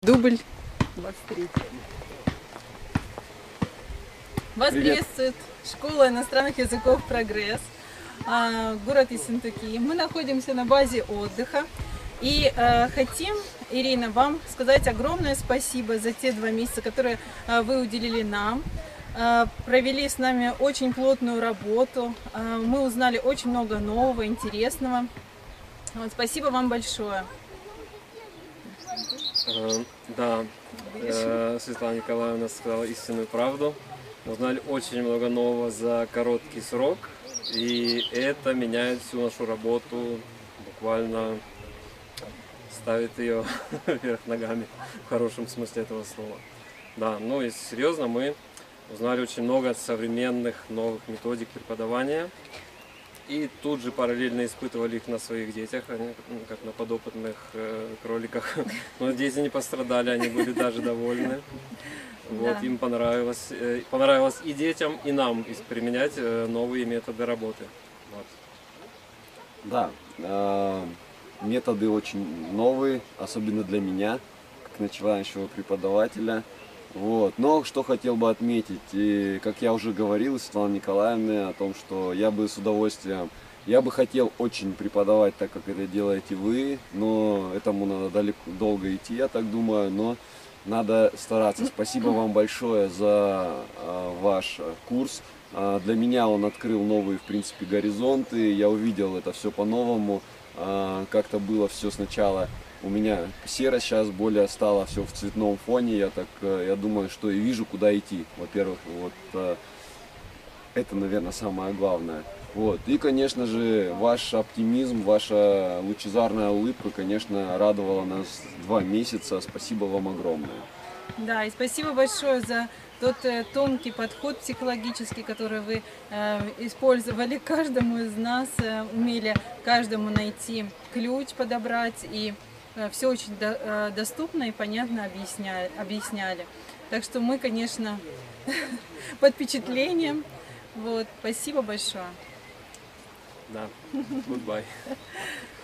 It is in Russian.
Дубль 23. Вас приветствует школа иностранных языков «Прогресс», город Ессентуки. Мы находимся на базе отдыха и хотим, Ирина, вам сказать огромное спасибо за те 2 месяца, которые вы уделили нам. Провели с нами очень плотную работу, мы узнали очень много нового, интересного. Вот, спасибо вам большое. Да, Светлана Николаевна сказала истинную правду. Узнали очень много нового за короткий срок, и это меняет всю нашу работу, буквально ставит ее вверх ногами, в хорошем смысле этого слова. Да, ну и серьезно, мы узнали очень много современных новых методик преподавания. И тут же параллельно испытывали их на своих детях, как на подопытных кроликах. Но дети не пострадали, они были даже довольны. Вот, Да. им понравилось и детям, и нам применять новые методы работы. Вот. Да, методы очень новые, особенно для меня, как начинающего преподавателя. Вот. Но что хотел бы отметить, и как я уже говорил Светлане Николаевне о том, что я бы с удовольствием, я бы хотел очень преподавать так, как это делаете вы, но этому надо долго идти, я так думаю, но надо стараться. Спасибо вам большое за ваш курс. Для меня он открыл новые, в принципе, горизонты, я увидел это все по-новому, как-то было все сначала. У меня серо сейчас более стало все в цветном фоне, я думаю, что и вижу, куда идти. Во-первых, вот это, наверное, самое главное. Вот. И, конечно же, ваш оптимизм, ваша лучезарная улыбка, конечно, радовала нас 2 месяца. Спасибо вам огромное. Да, и спасибо большое за тот тонкий подход психологический, который вы использовали каждому из нас, умели каждому найти ключ, подобрать, и все очень доступно и понятно объясняли. Так что мы, конечно, под впечатлением. Вот, спасибо большое. Да, goodbye.